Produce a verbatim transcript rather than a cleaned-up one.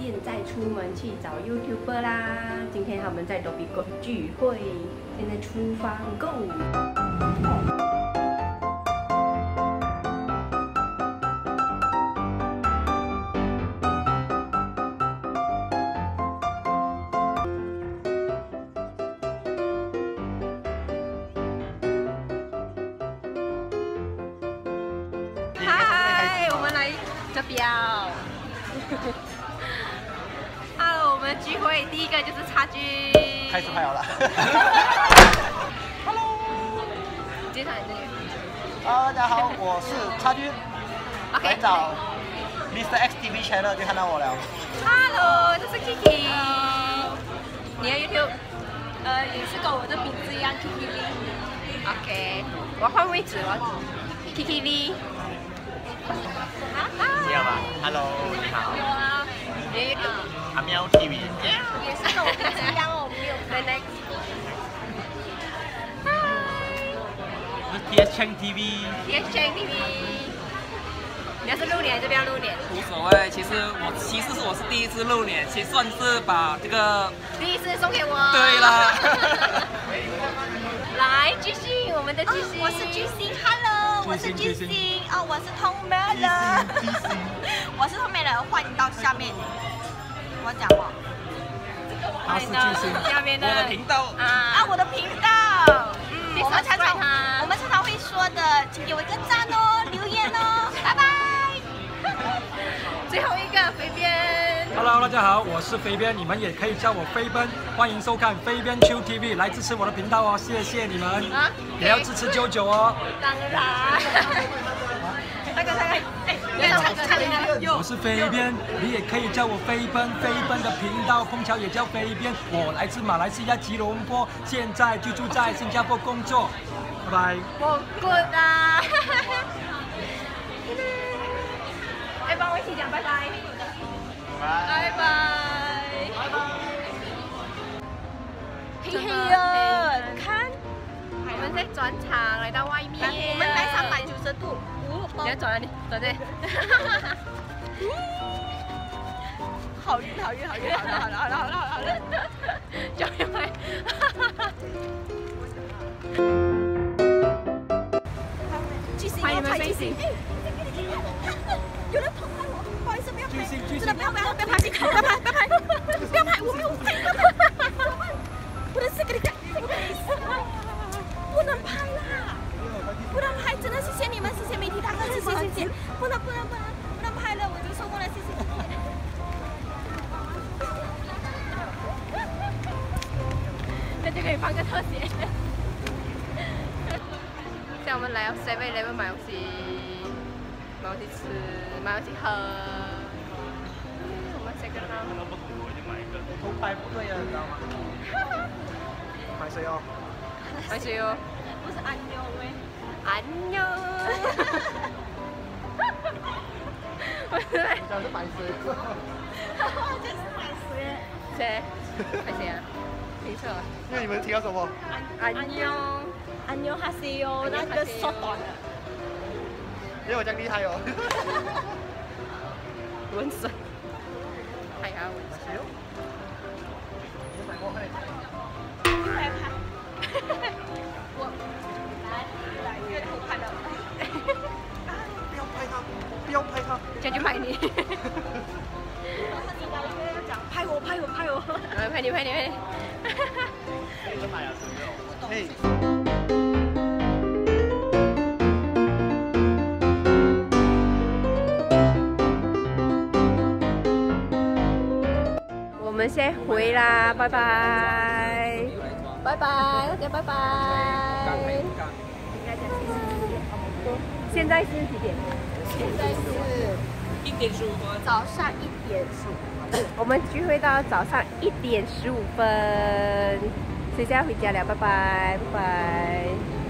现在出门去找 YouTuber 啦。今天他们在 Dhoby Ghaut 聚会，现在出发 Go！ 嗨，我们来这表。Hello， 我们聚会第一个就是差距。 开始拍好了。Hello， 介绍你这个。 啊，大家好，我是差距。 OK。 来找 Mister X T V Channel 就看到我了。 Hello， 这是 Kiki。你的 YouTube？ 呃，也是跟我的名字一样 ，Kiki Lee。OK， 我换位置，我 Kiki Lee。 这样吧 ，Hello， 你好。 有啊。 你的 YouTube？ 阿喵 T V。 也是跟我名字一样哦，没有。 Next。 我是 T S Cheng T V。T S Cheng T V。你要是露脸还是不要露脸？ 无所谓，其实我其实是我是第一次露脸，其实算是把这个第一次送给我。 对啦。 来，巨星，我们的巨星， 我是巨星 ，Hello， 我是巨星，哦，我是通美人，我是通美人，欢迎到下面。我讲话。 他是巨星， 下面的我的频道啊，我的频道，嗯，我们常常我们常常会说的，请给我一个赞哦，留言哦，拜拜。 最后一个飞边 ，Hello， 大家好，我是飞边，你们也可以叫我飞奔，欢迎收看飞边 Q T V， 来支持我的频道哦，谢谢你们，啊、也要支持九九哦。 当然，那个那个，哎，你唱唱一个。 我是飞边，你也可以叫我飞奔，飞奔的频道碰巧也叫飞边，我来自马来西亚吉隆坡，现在居住在新加坡工作，拜拜。 我 good 啊。哎，帮我一起讲拜拜。拜拜。拜拜。 嘿嘿呀，看， 我们在转场，来到外面。 我们来三百九十度。 你要转哪里？转这。 好晕，好晕，好晕，好了，好了，好了，好了，好了。 就因为。欢迎你们飞行。 有人偷拍我，不好意思，不要拍， 巨星巨星真的不要不要不要拍，不要拍，不要拍，不要拍，我没有拍，不要拍，不能是跟你讲，不好意思，不能拍啦，不能拍，真的谢谢你们，谢谢媒体大哥，谢谢谢谢，不能不能不能不能拍了，我已经收工了，谢谢。 那就可以放个特写。现在我们来到 seven eleven 买东西。买东西吃，买东西喝。我们这个呢？ 偷拍不对啊，你知道吗？买谁哦？ 买谁哦？ 不是安妞喂。 安妞。我是。 我讲是白水。 这是白水。 谁？白谁啊？没错。 因为你们提到什么？ 安妞。 安妞哈西哦，那个缩短了。 因为我这样厉害哦。 温水。係啊，温水。 我買過佢。 快拍。我來來越偷拍了。 不要拍他，不要拍他。 這就拍你。 你來越要講拍我拍我拍我。 來拍你拍你拍你。 嘿。 我们先回啦，拜拜，拜拜，大家拜拜。现在是几点？现在是一点十五分， 早上一点十五分。 我们聚会到早上一点十五分，所以现在回家了，拜拜，拜拜。